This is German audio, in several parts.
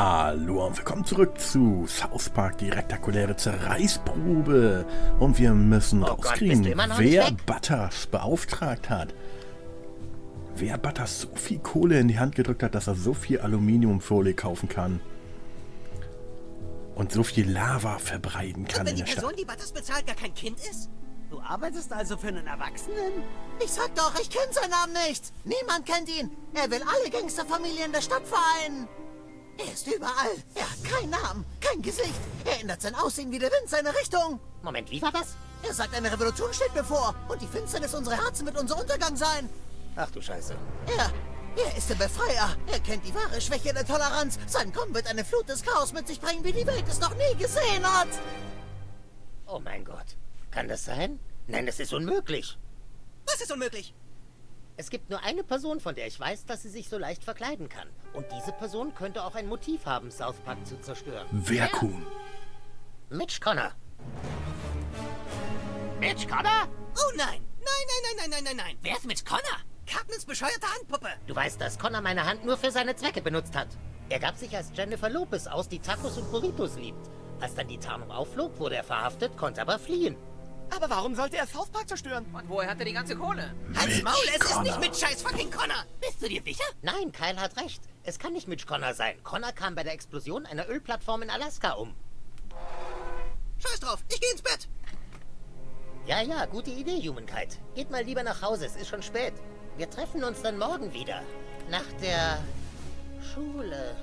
Hallo und willkommen zurück zu South Park, die rektakuläre Zerreißprobe. Und wir müssen rauskriegen, wer Butters beauftragt hat. Wer Butters so viel Kohle in die Hand gedrückt hat, dass er so viel Aluminiumfolie kaufen kann. Und so viel Lava verbreiten kann in der Stadt. Wenn die Person, die Butters bezahlt, gar kein Kind ist? Du arbeitest also für einen Erwachsenen? Ich sag doch, ich kenne seinen Namen nicht. Niemand kennt ihn. Er will alle Gangsterfamilien der Stadt vereinen. Er ist überall. Er hat keinen Namen, kein Gesicht. Er ändert sein Aussehen wie der Wind, seine Richtung. Moment, wie war das? Er sagt, eine Revolution steht bevor. Und die Finsternis unserer Herzen wird unser Untergang sein. Ach du Scheiße. Er ist der Befreier. Er kennt die wahre Schwäche der Toleranz. Sein Kommen wird eine Flut des Chaos mit sich bringen, wie die Welt es noch nie gesehen hat. Oh mein Gott. Kann das sein? Nein, das ist unmöglich. Was ist unmöglich? Es gibt nur eine Person, von der ich weiß, dass sie sich so leicht verkleiden kann. Und diese Person könnte auch ein Motiv haben, South Park zu zerstören. Wer Kuhn? Mitch Connor. Mitch Connor? Oh nein. Nein. Wer ist Mitch Connor? Cartmans bescheuerte Handpuppe. Du weißt, dass Connor meine Hand nur für seine Zwecke benutzt hat. Er gab sich als Jennifer Lopez aus, die Tacos und Burritos liebt. Als dann die Tarnung aufflog, wurde er verhaftet, konnte aber fliehen. Aber warum sollte er South Park zerstören? Und woher hat er die ganze Kohle? Halt's Maul, es ist nicht mit Scheiß fucking Connor. Bist du dir sicher? Nein, Kyle hat recht. Es kann nicht Mitch Connor sein. Connor kam bei der Explosion einer Ölplattform in Alaska um. Scheiß drauf, ich geh ins Bett. Ja, gute Idee, Humankind. Geht mal lieber nach Hause, es ist schon spät. Wir treffen uns dann morgen wieder. Nach der Schule.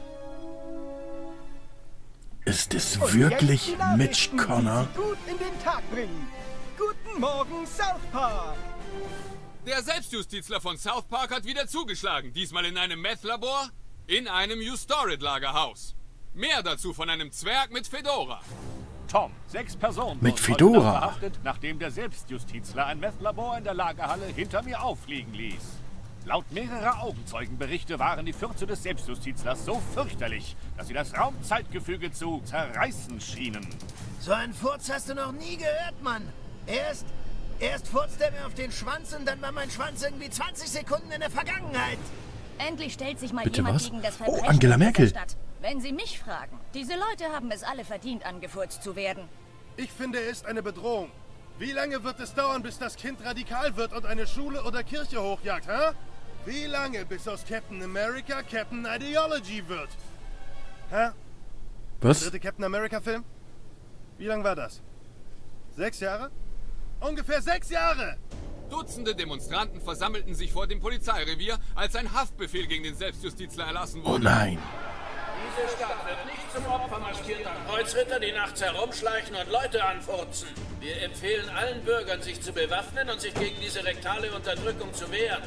Ist es wirklich Mitch Connor? Die gut in den Tag bringen. Guten Morgen, South Park! Der Selbstjustizler von South Park hat wieder zugeschlagen. Diesmal in einem Meth-Labor, in einem U-Storage-Lagerhaus. Mehr dazu von einem Zwerg mit Fedora. Tom, 6 Personen Mit wurden Fedora heute verhaftet, nachdem der Selbstjustizler ein Meth-Labor in der Lagerhalle hinter mir auffliegen ließ. Laut mehrerer Augenzeugenberichte waren die Fürze des Selbstjustizlers so fürchterlich, dass sie das Raumzeitgefüge zu zerreißen schienen. So einen Furz hast du noch nie gehört, Mann. Erst furzt er mir auf den Schwanz und dann war mein Schwanz irgendwie 20 Sekunden in der Vergangenheit. Endlich stellt sich mal Bitte jemand was? gegen das Oh, Verbrechen Angela in dieser Merkel. Stadt. Wenn Sie mich fragen, diese Leute haben es alle verdient, angefurzt zu werden. Ich finde, er ist eine Bedrohung. Wie lange wird es dauern, bis das Kind radikal wird und eine Schule oder Kirche hochjagt, hä? Wie lange, bis aus Captain America Captain Ideology wird? Hä? Was? Der dritte Captain America-Film? Wie lang war das? 6 Jahre? Ungefähr 6 Jahre! Dutzende Demonstranten versammelten sich vor dem Polizeirevier, als ein Haftbefehl gegen den Selbstjustizler erlassen wurde. Oh nein. Diese Stadt wird nicht zum Opfer maskierter Kreuzritter, die nachts herumschleichen und Leute anfurzen. Wir empfehlen allen Bürgern, sich zu bewaffnen und sich gegen diese rektale Unterdrückung zu wehren.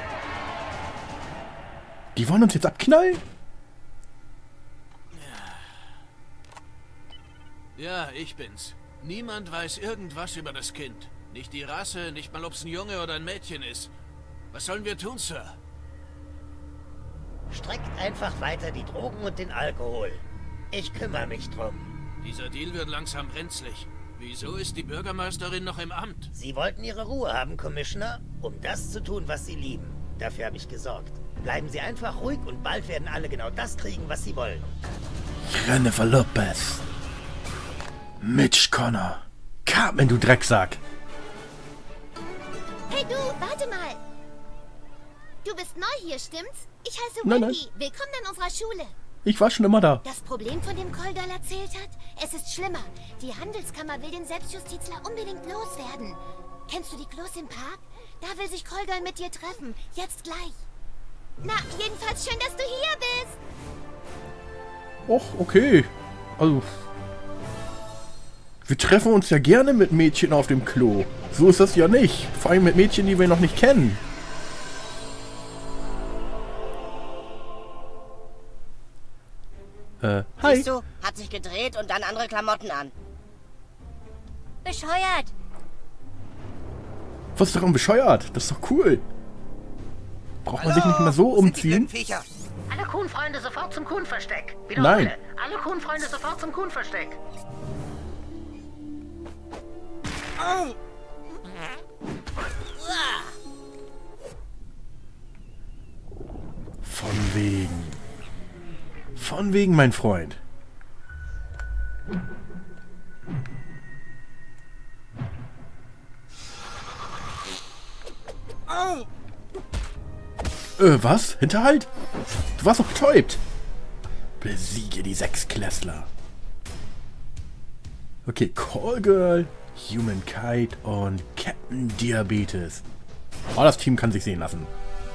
Die wollen uns jetzt abknallen? Ja, ich bin's. Niemand weiß irgendwas über das Kind. Nicht die Rasse, nicht mal ob's ein Junge oder ein Mädchen ist. Was sollen wir tun, Sir? Streckt einfach weiter die Drogen und den Alkohol. Ich kümmere mich drum. Dieser Deal wird langsam brenzlig. Wieso ist die Bürgermeisterin noch im Amt? Sie wollten ihre Ruhe haben, Commissioner, um das zu tun, was Sie lieben. Dafür habe ich gesorgt. Bleiben Sie einfach ruhig und bald werden alle genau das kriegen, was sie wollen. Jennifer Lopez. Mitch Connor. Cartman, du Drecksack. Hey du, warte mal. Du bist neu hier, stimmt's? Ich heiße Nein, Wendy. Willkommen an unserer Schule. Ich war schon immer da. Das Problem, von dem Koldal erzählt hat? Es ist schlimmer. Die Handelskammer will den Selbstjustizler unbedingt loswerden. Kennst du die Klos im Park? Da will sich Koldal mit dir treffen. Jetzt gleich. Na, jedenfalls schön, dass du hier bist. Och, okay. Also, wir treffen uns ja gerne mit Mädchen auf dem Klo. So ist das ja nicht. Vor allem mit Mädchen, die wir noch nicht kennen. Hi. Siehst du, hat sich gedreht und dann andere Klamotten an. Bescheuert. Was ist daran bescheuert? Das ist doch cool. Braucht man sich nicht mehr so umziehen? Alle Kuhn-Freunde sofort zum Kuhn-Versteck. Nein. Alle Kuhn-Freunde sofort zum Kuhn-Versteck. Oh! Von wegen. Von wegen, mein Freund. Au! Was? Hinterhalt? Du warst doch betäubt. Besiege die Sechsklässler. Okay, Callgirl, Humankind und Captain Diabetes. Oh, das Team kann sich sehen lassen.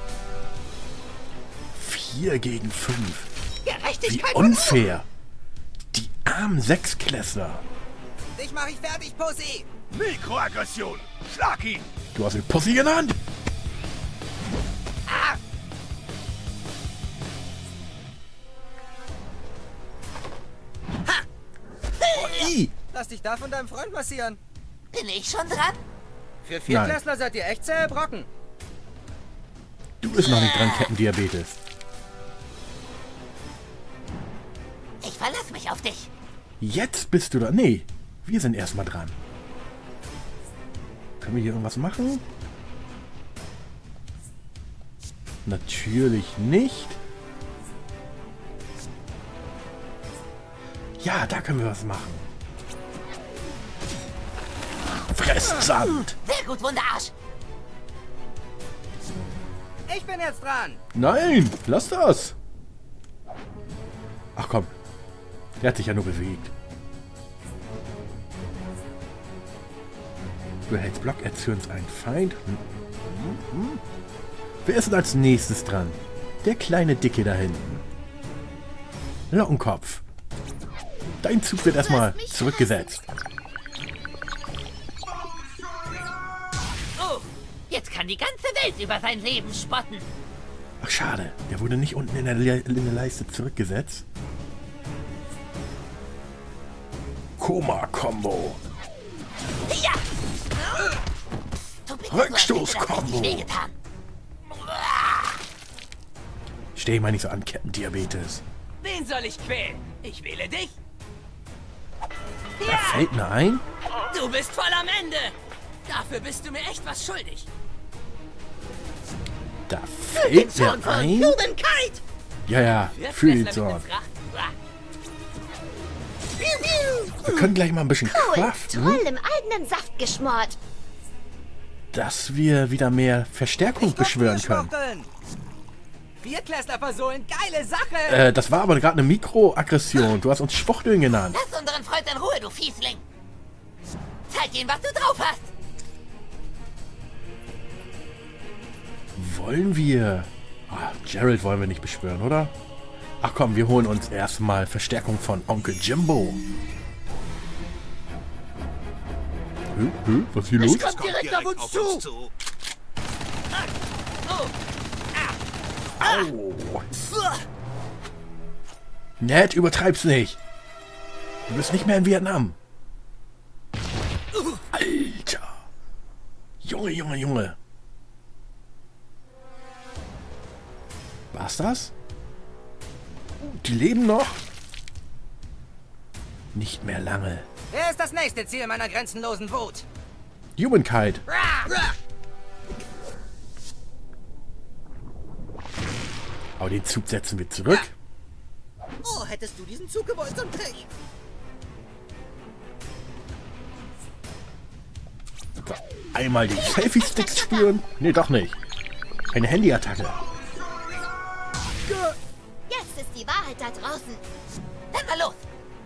4 gegen 5. Wie unfair. Die armen Sechsklässler. Dich mach ich fertig, Pussy! Mikroaggression! Schlag ihn! Du hast ihn Pussy genannt? Ah! Lass dich da von deinem Freund massieren. Bin ich schon dran? Für Viertklässler seid ihr echt zähe Brocken. Du bist noch nicht dran, Captain Diabetes. Ich verlasse mich auf dich. Jetzt bist du da. Nee, wir sind erstmal dran. Können wir hier irgendwas machen? Natürlich nicht. Ja, da können wir was machen. Fresst Sand. Sehr gut, Wunderarsch. Ich bin jetzt dran. Nein, lass das. Ach komm. Der hat sich ja nur bewegt. Du hältst Block, erzürnst einen Feind. Wer ist denn als nächstes dran? Der kleine Dicke da hinten. Lockenkopf. Dein Zug wird erstmal zurückgesetzt. Oh, jetzt kann die ganze Welt über sein Leben spotten. Ach schade, der wurde nicht unten in der Leiste zurückgesetzt. Koma-Kombo. Ja! Rückstoß-Kombo. Steh mal nicht so an, Captain Diabetes. Wen soll ich quälen? Ich wähle dich. Da fällt mir ein. Du bist voll am Ende. Dafür bist du mir echt was schuldig. Da fällt mir ein. Humankind! Ja, fühl die Sorge. Wir können gleich mal ein bisschen craften, Toll, im eigenen Saft geschmort. dass wir wieder mehr Verstärkung beschwören können. Viertklässler versohlen, geile Sache! Das war aber gerade eine Mikroaggression. Du hast uns Schwuchteln genannt. Lass unseren Freund in Ruhe, du Fiesling. Zeig ihm, was du drauf hast. Wollen wir... Ah, Gerald wollen wir nicht beschwören, oder? Ach komm, wir holen uns erstmal Verstärkung von Onkel Jimbo. Was ist hier los? Es kommt direkt auf uns zu. Au! Ned, übertreib's nicht. Du bist nicht mehr in Vietnam. Alter. Junge. War's das? Die leben noch? Nicht mehr lange. Wer ist das nächste Ziel meiner grenzenlosen Wut? Humankind. Aber den Zug setzen wir zurück. Oh, hättest du diesen Zug gewollt, so ein Pech. So, einmal die Selfie-Sticks spüren. Nee, doch nicht. Eine Handyattacke. Jetzt ist die Wahrheit da draußen. Dann mal los.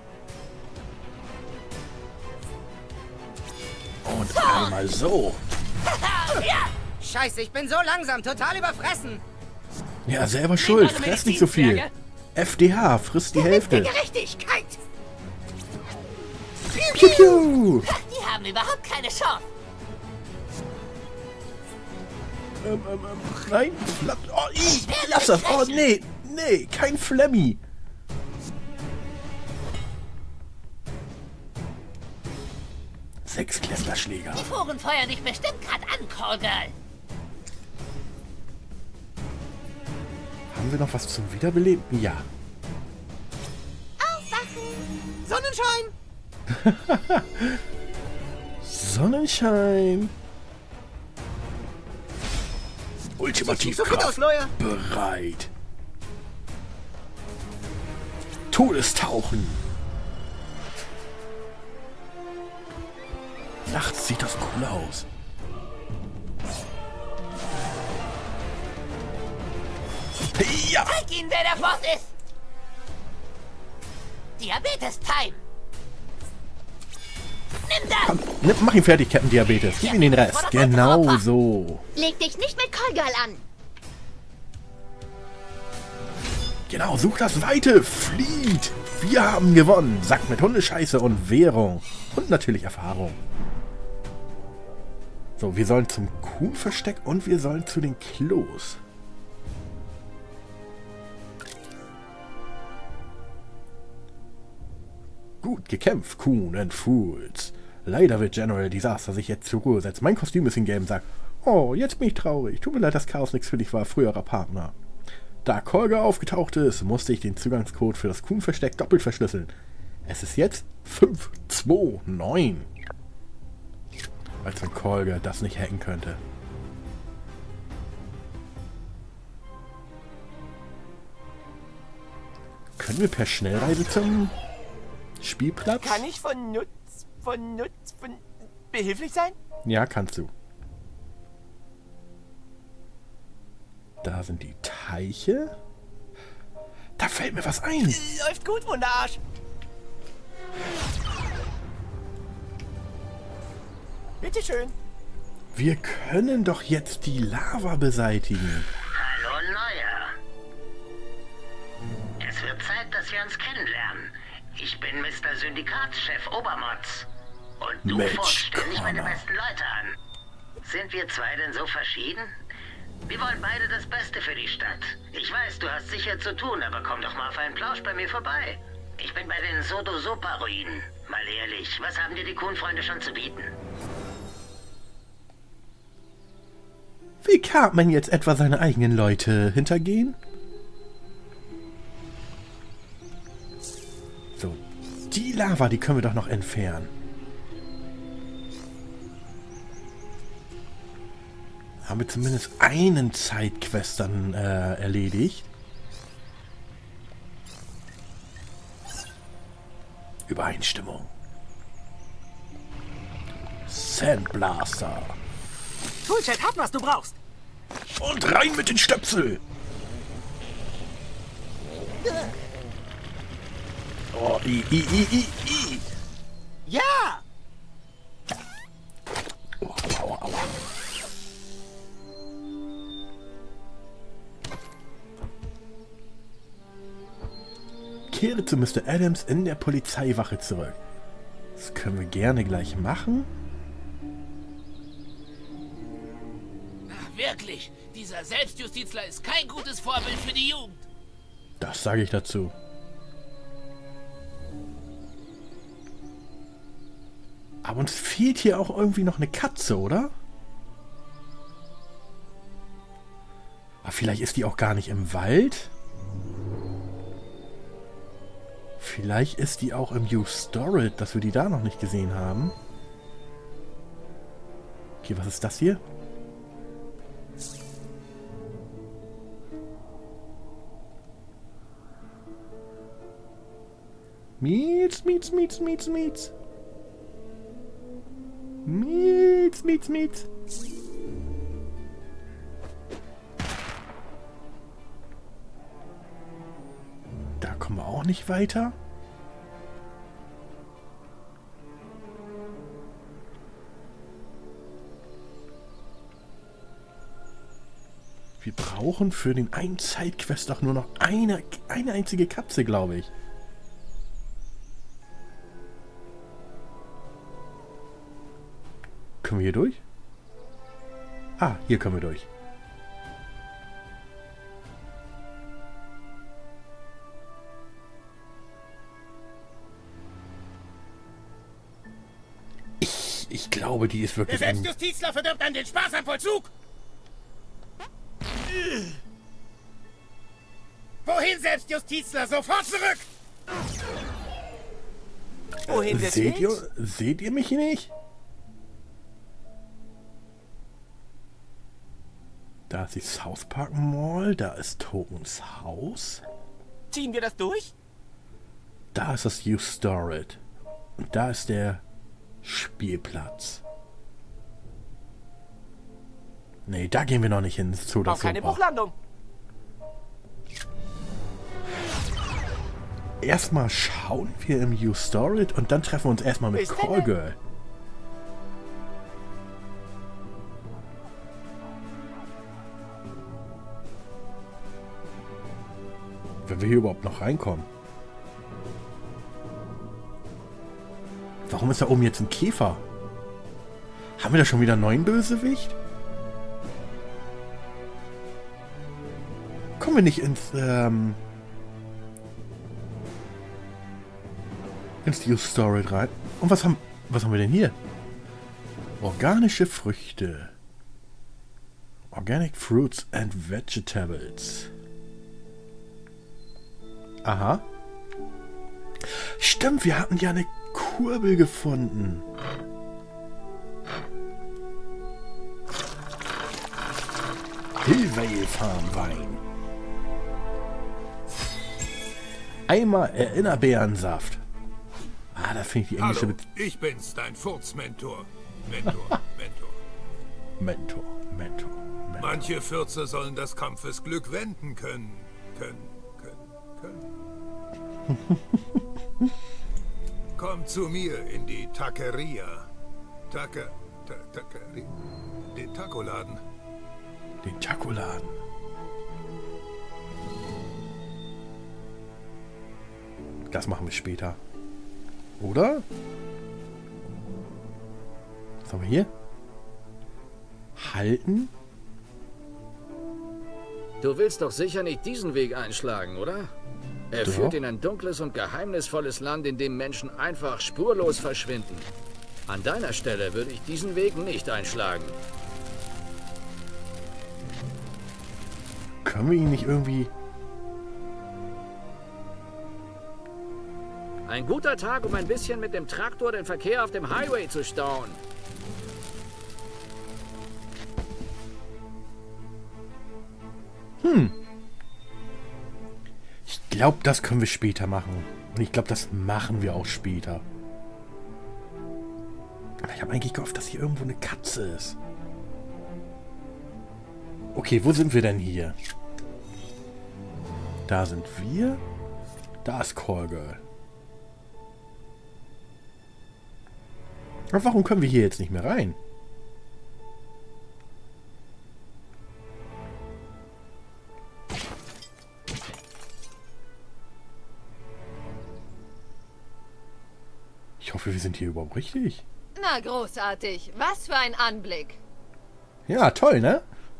Und einmal so. Scheiße, ich bin so langsam, total überfressen. Ja, selber schuld. Fress nicht so viel. FDH, frisst die Hälfte. Gerechtigkeit. Piu, piu. Die haben überhaupt keine Chance. Nein. Oh, lass das. Oh, nee. Nee, kein Flemmi. Sechsklässlerschläger. Die Foren feuern dich bestimmt gerade an, Callgirl. Haben wir noch was zum Wiederbeleben? Ja. Aufwachen! Sonnenschein! Sonnenschein. Ultimativ Kraft. Bereit. Todestauchen. Nachts sieht das cool aus. Ja! Zeig ihnen, wer der Boss ist! Diabetes-Time! Nimm das! Komm, mach ihn fertig, Captain Diabetes. Gib ihm den Rest. Genau so. Leg dich nicht mit Call Girl an. Genau, such das Weite. Flieht. Wir haben gewonnen. Sack mit Hundescheiße und Währung. Und natürlich Erfahrung. So, wir sollen zum Kuhversteck und wir sollen zu den Klos. Gut gekämpft, Kuhn and Fools. Leider wird General Disaster sich jetzt zur Ruhe setzen. Mein Kostüm ist hingegen und sagt, oh, jetzt bin ich traurig. Tut mir leid, dass Chaos nichts für dich war, früherer Partner. Da Kolga aufgetaucht ist, musste ich den Zugangscode für das Kuhn-Versteck doppelt verschlüsseln. Es ist jetzt 529. Als wenn Kolga das nicht hacken könnte. Können wir per Schnellreise zum Spielplatz? Kann ich behilflich sein? Ja, kannst du. Da sind die Teiche. Da fällt mir was ein. Läuft gut, Wunderarsch. Bitteschön. Wir können doch jetzt die Lava beseitigen. Hallo, Neuer. Es wird Zeit, dass wir uns kennenlernen. Ich bin Mr. Syndikatschef Obermotz. Und du forschst ständig meine besten Leute an. Sind wir zwei denn so verschieden? Wir wollen beide das Beste für die Stadt. Ich weiß, du hast sicher zu tun, aber komm doch mal auf einen Plausch bei mir vorbei. Ich bin bei den Sodo-Sopa-Ruinen. Mal ehrlich, was haben dir die Kuhn-Freunde schon zu bieten? Will Cartman jetzt etwa seine eigenen Leute hintergehen? So, die Lava, die können wir doch noch entfernen. Haben wir zumindest einen Zeitquest dann erledigt. Übereinstimmung. Sandblaster. Toolchat hat, was du brauchst. Und rein mit den Stöpsel. Oh, i. Ja! Aua. Kehre zu Mr. Adams in der Polizeiwache zurück. Das können wir gerne gleich machen. Ach, wirklich, dieser Selbstjustizler ist kein gutes Vorbild für die Jugend. Das sage ich dazu. Aber uns fehlt hier auch irgendwie noch eine Katze, oder? Aber vielleicht ist die auch gar nicht im Wald. Vielleicht ist die auch im U-Storage, dass wir die da noch nicht gesehen haben. Okay, was ist das hier? Miets. Da kommen wir auch nicht weiter. Wir brauchen für den einen Sidequest doch nur noch eine einzige Katze, glaube ich. Können wir hier durch? Ah, hier können wir durch. Ich glaube, die ist wirklich... Der Selbstjustizler verdirbt an den Spaß am Vollzug! Wohin, Selbstjustizler? Sofort zurück! Wohin seht ihr mich nicht? Da ist die South Park Mall, da ist Tokens Haus. Ziehen wir das durch? Da ist das U-Storit. Und da ist der Spielplatz. Nee, da gehen wir noch nicht hin. So, das keine Bruchlandung. Erstmal schauen wir im U-Storit und dann treffen wir uns erstmal mit Callgirl. Wenn wir hier überhaupt noch reinkommen. Warum ist da oben jetzt ein Käfer? Haben wir da schon wieder einen neuen Bösewicht? Kommen wir nicht ins U-Storit rein? Und was haben wir denn hier? Organische Früchte. Organic Fruits and Vegetables. Aha. Stimmt, wir hatten ja eine Kurbel gefunden. Hillvale Farmwein. Einmal Erinnerbeerensaft. Ah, da finde ich die englische... Hallo, ich bin's, dein Furzmentor. Mentor. Manche Fürze sollen das Kampfesglück wenden können. Komm zu mir in die Taqueria. Den Tacoladen. Den Tacoladen. Das machen wir später. Oder? Was haben wir hier? Halten? Du willst doch sicher nicht diesen Weg einschlagen, oder? Er führt in ein dunkles und geheimnisvolles Land, in dem Menschen einfach spurlos verschwinden. An deiner Stelle würde ich diesen Weg nicht einschlagen. Können wir ihn nicht irgendwie... Ein guter Tag, um ein bisschen mit dem Traktor den Verkehr auf dem Highway zu stauen. Ich glaube, das können wir später machen. Und ich glaube, das machen wir auch später. Aber ich habe eigentlich gehofft, dass hier irgendwo eine Katze ist. Okay, wo sind wir denn hier? Da sind wir. Da ist Callgirl. Aber warum können wir hier jetzt nicht mehr rein? Ich hoffe, wir sind hier überhaupt richtig. Na, großartig. Was für ein Anblick. Ja, toll, ne?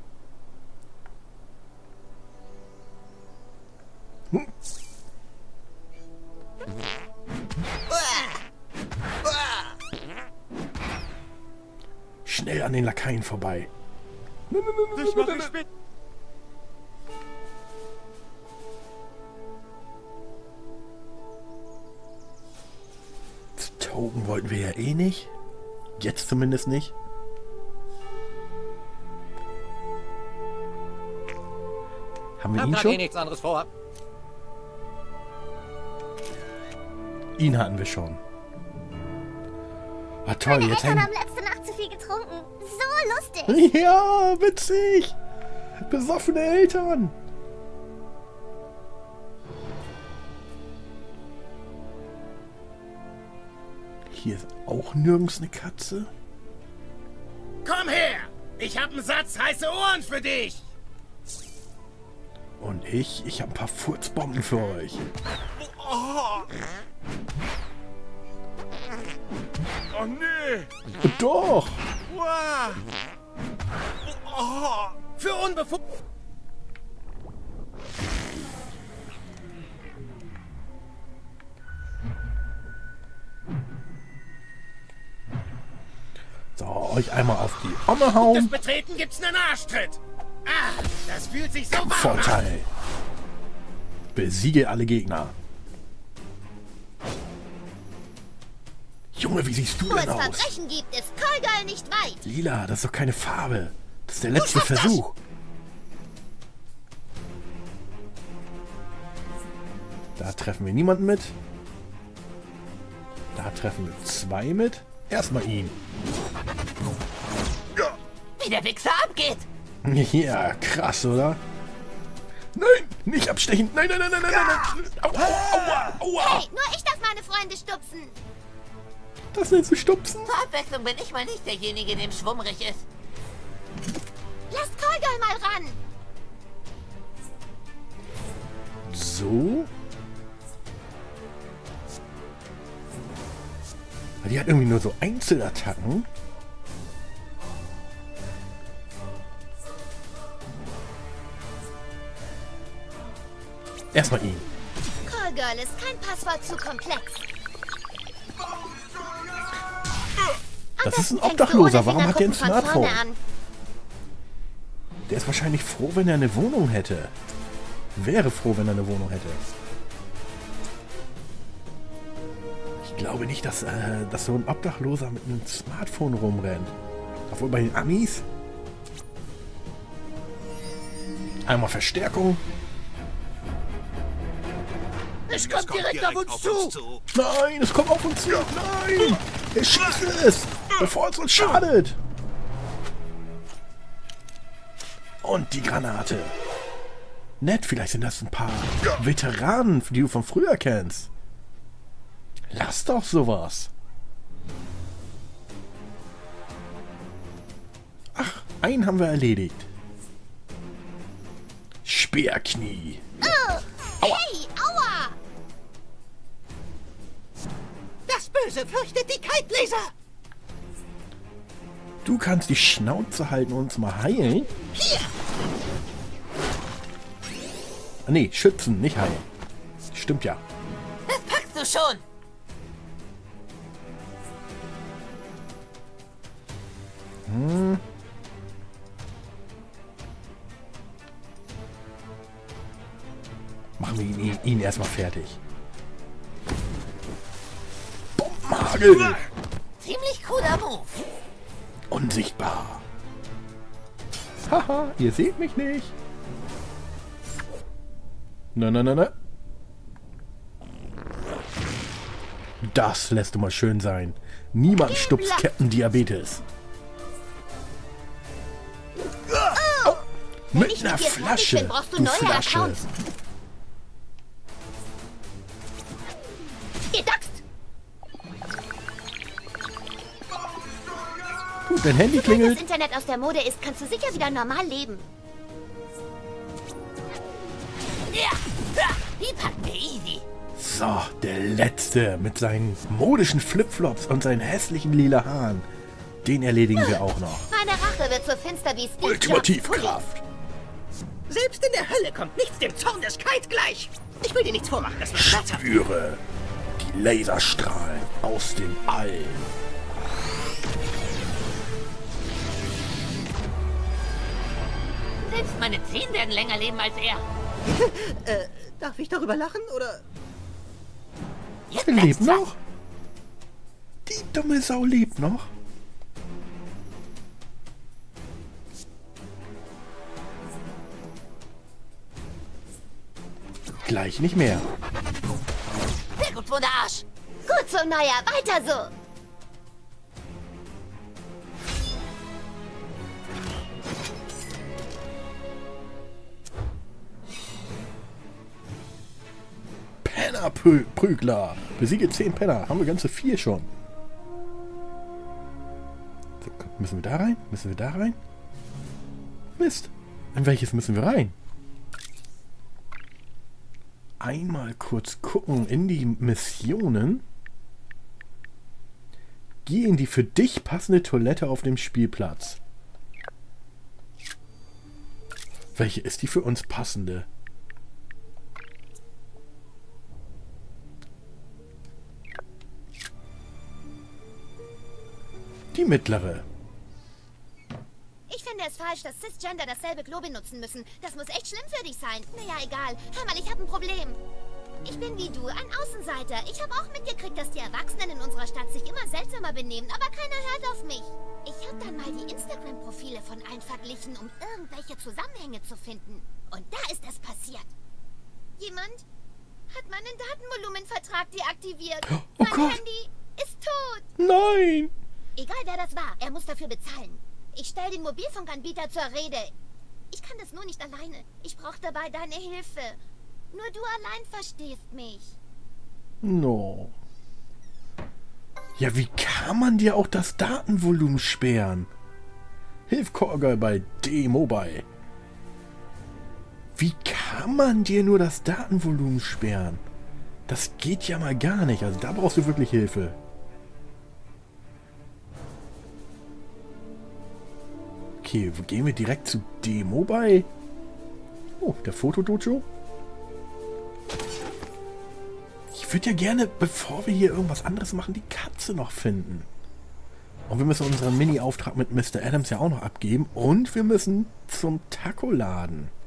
Schnell an den Lakaien vorbei. Ich mache spät. Token wollten wir ja eh nicht. Jetzt zumindest nicht. Haben wir ihn schon? Nichts anderes vor. Ihn hatten wir schon. Ah toll, Meine jetzt Eltern hängen... haben letzte Nacht zu viel getrunken. So lustig. Ja, witzig. Besoffene Eltern. Hier ist auch nirgends eine Katze. Komm her! Ich habe einen Satz heiße Ohren für dich! Und ich habe ein paar Furzbomben für euch. Oh nee! Doch! Wow. Oh. Für unbefugt. So, euch einmal auf die Omme hauen. Das Betreten gibt's einen Arschtritt. Ah, das fühlt sich so warm an. Vorteil. Besiege alle Gegner. Junge, wie siehst du Wo es denn aus? Verbrechen gibt, ist Callgirl nicht weit. Lila, das ist doch keine Farbe. Das ist der letzte Versuch. Da treffen wir niemanden mit. treffen wir 2 mit. Erstmal ihn. Wie der Wichser abgeht. Ja, krass, oder? Nein, nicht abstechen. Nein, nein, nein, nein, nein, nein. Aua, aua, aua. Hey, nur ich darf meine Freunde stupsen. Das nennst du stupsen? Zur Abwechslung bin ich mal nicht derjenige, dem schwummrig ist. Lasst Callgirl mal ran. So. Die hat irgendwie nur so Einzelattacken. Erstmal ihn. Callgirl ist kein Passwort zu komplex. Das ist ein Obdachloser. Warum hat der ein Smartphone? Der ist wahrscheinlich froh, wenn er eine Wohnung hätte. Wäre froh, wenn er eine Wohnung hätte. Ich glaube nicht, dass so ein Obdachloser mit einem Smartphone rumrennt. Obwohl bei den Amis. Einmal Verstärkung. Es kommt direkt auf uns zu. Nein, es kommt auf uns zu. Nein, er schießt es, bevor es uns schadet. Und die Granate. Nett, vielleicht sind das ein paar Veteranen, die du von früher kennst. Lass doch sowas. Ach, einen haben wir erledigt. Speerknie. Aua. Hey, aua! Das Böse fürchtet die Kaltleser. Du kannst die Schnauze halten und uns mal heilen? Hier! Ah, nee, schützen, nicht heilen. Stimmt ja. Das packst du schon. Machen wir ihn erstmal fertig. Bombenhagel! Ziemlich cooler Move. Unsichtbar. Haha, ihr seht mich nicht. Na, na, na, na. Das lässt du mal schön sein. Niemand stupst Captain Diabetes. Oh, mit einer Flasche. Brauchst du Du neue Flasche. Accounts. Ihr Dachst! Dein Handy Wenn klingelt. das Internet aus der Mode ist, kannst du sicher wieder normal leben. Ja, die packen wir easy. So, der letzte mit seinen modischen Flipflops und seinen hässlichen lila Haaren. Den erledigen wir auch noch. Meine Rache wird so finster wie Steve Ultimativkraft. Selbst in der Hölle kommt nichts dem Zorn des Kite gleich. Ich will dir nichts vormachen, das wird schmerzhaft. Spüre die Laserstrahlen aus dem All. Selbst meine Zehen werden länger leben als er. Darf ich darüber lachen, oder? Er lebt noch? Die dumme Sau lebt noch? Gleich nicht mehr. Sehr gut, Wunderarsch. Gut so, Neuer. Weiter so. Penner-Prügler. Besiege 10 Penner. Haben wir ganze 4 schon. So, müssen wir da rein? Müssen wir da rein? Mist. In welches müssen wir rein? Einmal kurz gucken in die Missionen. Geh in die für dich passende Toilette auf dem Spielplatz. Welche ist die für uns passende? Die mittlere. Ich finde es falsch, dass Cisgender dasselbe Klo benutzen müssen. Das muss echt schlimm für dich sein. Naja, egal. Hör mal, ich habe ein Problem. Ich bin wie du, ein Außenseiter. Ich habe auch mitgekriegt, dass die Erwachsenen in unserer Stadt sich immer seltsamer benehmen, aber keiner hört auf mich. Ich habe dann mal die Instagram-Profile von allen verglichen, um irgendwelche Zusammenhänge zu finden. Und da ist es passiert. Jemand hat meinen Datenvolumenvertrag deaktiviert. Oh mein Gott. Handy ist Nein! Egal wer das war, er muss dafür bezahlen. Ich stelle den Mobilfunkanbieter zur Rede. Ich kann das nur nicht alleine. Ich brauche dabei deine Hilfe. Nur du allein verstehst mich. No. Ja, wie kann man dir auch das Datenvolumen sperren? Hilf Callgirl bei D-Mobile. Wie kann man dir nur das Datenvolumen sperren? Das geht ja mal gar nicht. Also da brauchst du wirklich Hilfe. Okay, gehen wir direkt zu D-Mobile. Oh, der Fotodojo. Ich würde ja gerne, bevor wir hier irgendwas anderes machen, die Katze noch finden. Und wir müssen unseren Mini-Auftrag mit Mr. Adams ja auch noch abgeben. Und wir müssen zum Taco-Laden.